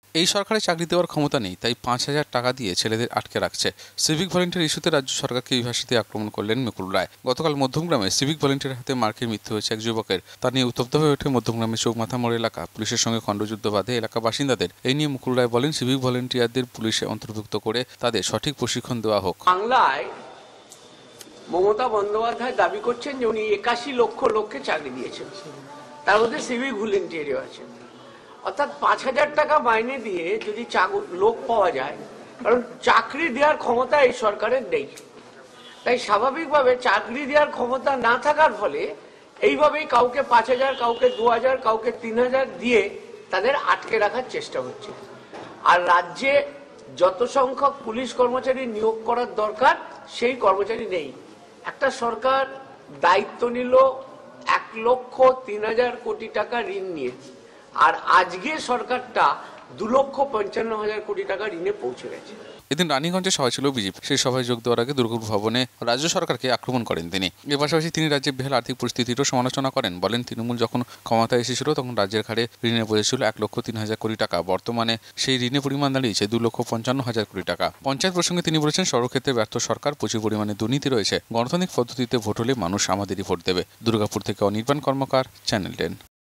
এই সরকারের চাকরি দেওয়ার ক্ষমতা নেই, তাই 5,000 টাকা দিয়ে ছেলেদের আটকে রাখছে। সিভিক ভলেন্টিয়ার ইস্যুতে রাজ্য সরকারকে এই ভাষাতে আক্রমণ করলেন মুকুল রায়। গতকাল মধ্যমগ্রামে সিভিক ভলেন্টিয়ার হাতে মার্কের মৃত্যু হয়েছে এক যুবকের। তা নিয়ে উত্তপ্ত হয়ে ওঠে মধ্যমগ্রামের চৌমাথা মোড় এলাকা। পুলিশের সঙ্গে খণ্ডযুদ্ধ বাধে এলাকা বাসিন্দাদের। এই নিয়ে মুকুল রায় বলেন, সিভিক ভলেন্টিয়ারদের পুলিশে অন্তর্ভুক্ত করে তাদের সঠিক প্রশিক্ষণ দেওয়া হোক। বাংলায় মমতা বন্দ্যোপাধ্যায় দাবি করছেন যে উনি 81 লক্ষ লোককে চাকরি দিয়েছেন, তার মধ্যে সিভিক ভলেন্টিয়ারও আছেন। অর্থাৎ 5,000 টাকা মাইনে দিয়ে যদি লোক পাওয়া যায়, কারণ চাকরি দেওয়ার ক্ষমতা এই সরকারের নেই, তাই স্বাভাবিকভাবে চাকরি দেওয়ার ক্ষমতা না থাকার ফলে এইভাবেই কাউকে 5,000, কাউকে 2,000, কাউকে 3,000 দিয়ে তাদের আটকে রাখার চেষ্টা হচ্ছে। আর রাজ্যে যত সংখ্যক পুলিশ কর্মচারী নিয়োগ করার দরকার সেই কর্মচারী নেই। একটা সরকার দায়িত্ব নিল 1,03,000 কোটি টাকা ঋণ নিয়ে, আর আজকে সরকারটা 2,55,000 কোটি টাকা ঋণে পৌঁছে গেছে। এদিন রানীগঞ্জে সভা ছিল বিজেপি। সেই সভায় যোগ দেওয়ার আগে দুর্গাপুর ভবনে রাজ্য সরকারকে আক্রমণ করেন তিনি। এর পাশাপাশি তিনি রাজ্যের বেহাল আর্থিক পরিস্থিতিরও সমালোচনা করেন। বলেন, তৃণমূল যখন ক্ষমতায় এসেছিল তখন রাজ্যের ঘাড়ে ঋণের বোঝা ছিল 1,03,000 কোটি টাকা। বর্তমানে সেই ঋণের পরিমাণ দাঁড়িয়েছে 2,55,000 কোটি টাকা। পঞ্চায়েত প্রসঙ্গে তিনি বলেছেন, সড়কক্ষেত্রে ব্যর্থ সরকার, প্রচুর পরিমাণে দুর্নীতি রয়েছে। গণতান্ত্রিক পদ্ধতিতে ভোট হলে মানুষ আমাদেরই ভোট দেবে। দুর্গাপুর থেকে অনির্বাণ কর্মকার, চ্যানেল 10।